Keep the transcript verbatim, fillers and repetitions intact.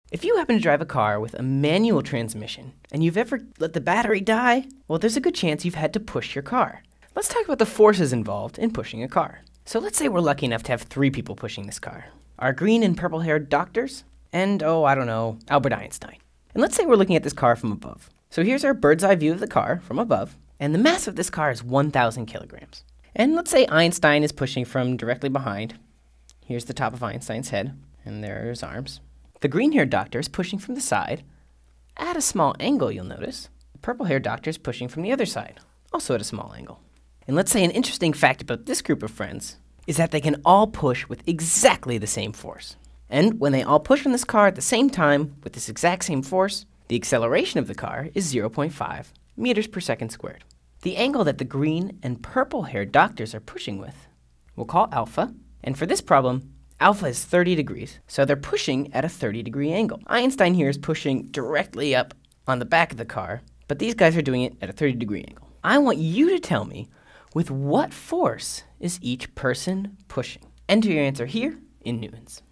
If you happen to drive a car with a manual transmission and you've ever let the battery die, well, there's a good chance you've had to push your car. Let's talk about the forces involved in pushing a car. So let's say we're lucky enough to have three people pushing this car. Our green and purple-haired doctors, and, oh, I don't know, Albert Einstein. And let's say we're looking at this car from above. So here's our bird's eye view of the car from above, and the mass of this car is one thousand kilograms. And let's say Einstein is pushing from directly behind. Here's the top of Einstein's head, and there are his arms. The green-haired doctor is pushing from the side, at a small angle, you'll notice. The purple-haired doctor is pushing from the other side, also at a small angle. And let's say an interesting fact about this group of friends is that they can all push with exactly the same force. And when they all push on this car at the same time with this exact same force, the acceleration of the car is zero point five meters per second squared. The angle that the green and purple-haired doctors are pushing with we'll call alpha, and for this problem, alpha is thirty degrees, so they're pushing at a thirty degree angle. Einstein here is pushing directly up on the back of the car, but these guys are doing it at a thirty degree angle. I want you to tell me with what force is each person pushing. Enter your answer here in newtons.